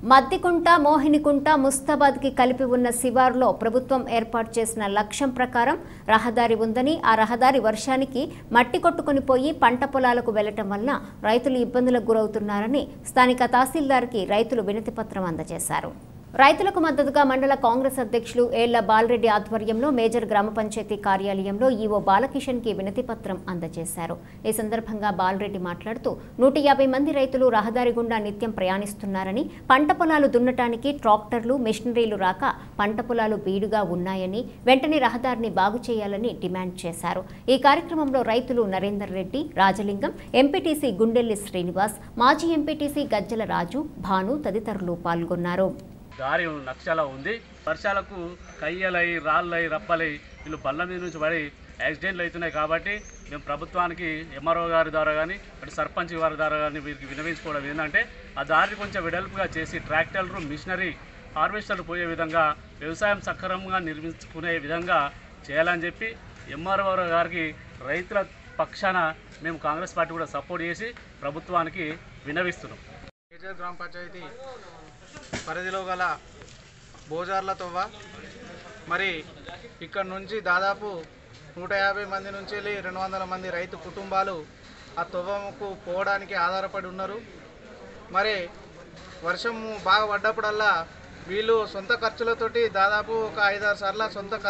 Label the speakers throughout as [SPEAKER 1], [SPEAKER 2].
[SPEAKER 1] మద్దికుంట మోహినికుంట ముస్తాబాద్కి కలిపి ఉన్న శివారులో ప్రభుత్వం ఏర్పాటు చేసిన లక్ష్యం ప్రకారం రహదారి ఉందని ఆ రహదారి వర్షానికి మట్టి కొట్టుకుని పోయి పంట పొలాలకు వెళ్లటం వల్ల రైతులు ఇబ్బందులకు గురవుతున్నారని స్థానిక తహసీల్దార్కి రైతులు వినతిపత్రం అందజేశారు. రైతులకు మద్దతుగా మండల కాంగ్రెస్ అధ్యక్షులు ఏళ్ల బాలరెడ్డి ఆధ్వర్యంలో మేజర్ గ్రామ పంచాయతీ కార్యాలయంలో ఈవో బాలకిషన్కి వినతిపత్రం అందజేశారు. ఈ సందర్భంగా బాలరెడ్డి మాట్లాడుతూ 150 మంది రైతులు రహదారి గుండా నిత్యం ప్రయాణిస్తున్నారని, పంట పొలాలు దున్నటానికి ట్రాక్టర్లు మెషినరీలు రాక పంట పొలాలు బీడుగా ఉన్నాయని, వెంటనే రహదారిని బాగు చేయాలని డిమాండ్ చేశారు. ఈ కార్యక్రమంలో రైతులు నరేందర్ రెడ్డి, రాజలింగం, ఎంపీటీసీ గుండెల్లి శ్రీనివాస్, మాజీ ఎంపీటీసీ గజ్జల రాజు, భాను తదితరులు పాల్గొన్నారు.
[SPEAKER 2] దారి నక్షలా ఉంది. వర్షాలకు కయ్యలై రాళ్ళై రప్పలై వీళ్ళు బళ్ళ మీద నుంచి పడి యాక్సిడెంట్లు అవుతున్నాయి. కాబట్టి మేము ప్రభుత్వానికి ఎంఆర్ఓ గారి ద్వారా కానీ అటు సర్పంచ్ వారి ద్వారా కానీ వీరికి వినవించుకోవడం ఏంటంటే ఆ దారిని కొంచెం వెడల్పుగా చేసి ట్రాక్టర్లు మిషనరీ హార్వెస్టర్లు పోయే విధంగా వ్యవసాయం సక్రమంగా నిర్మించుకునే విధంగా చేయాలని చెప్పి ఎంఆర్ఓ గారికి రైతుల పక్షాన మేము కాంగ్రెస్ పార్టీ కూడా సపోర్ట్ చేసి ప్రభుత్వానికి వినవిస్తున్నాం.
[SPEAKER 3] మేజర్ గ్రామ పంచాయతీ పరిధిలో గల బోజార్ల తొవ్వ మరి ఇక్కడ నుంచి దాదాపు 150 మంది నుంచి 200 మంది రైతు కుటుంబాలు ఆ తొవ్వకు పోవడానికి ఆధారపడి ఉన్నారు. మరి వర్షం బాగా పడ్డప్పుడల్లా వీళ్ళు సొంత ఖర్చులతోటి దాదాపు ఒక 5-6 సార్లు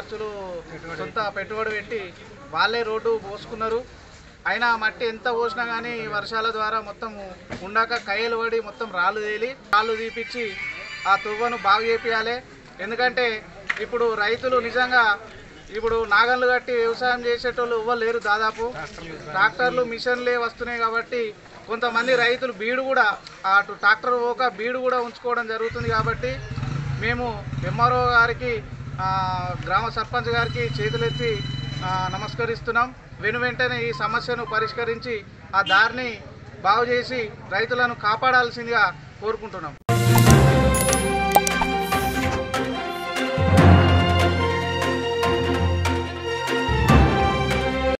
[SPEAKER 3] సొంత పెట్టుబడి పెట్టి వాళ్ళే రోడ్డు పోసుకున్నారు. అయినా మట్టి ఎంత పోసినా కానీ వర్షాల ద్వారా మొత్తం ఉండాక కయ్యలు పడి మొత్తం రాళ్ళు తీపిచ్చి ఆ తువ్వను బాగు చేపియాలి. ఎందుకంటే ఇప్పుడు రైతులు నిజంగా ఇప్పుడు నాగన్లు కట్టి వ్యవసాయం చేసేటోళ్ళు ఎవ్వరు లేరు. దాదాపు ట్రాక్టర్లు మిషన్లే వస్తున్నాయి. కాబట్టి కొంతమంది రైతులు బీడు కూడా అటు ట్రాక్టర్ పోక బీడు కూడా ఉంచుకోవడం జరుగుతుంది. కాబట్టి మేము ఎంఆర్ఓ గారికి గ్రామ సర్పంచ్ గారికి చేతులెత్తి నమస్కరిస్తున్నాం. వెంటనే ఈ సమస్యను పరిష్కరించి ఆ దారిని బాగు చేసి రైతులను కాపాడాల్సిందిగా కోరుకుంటున్నాం.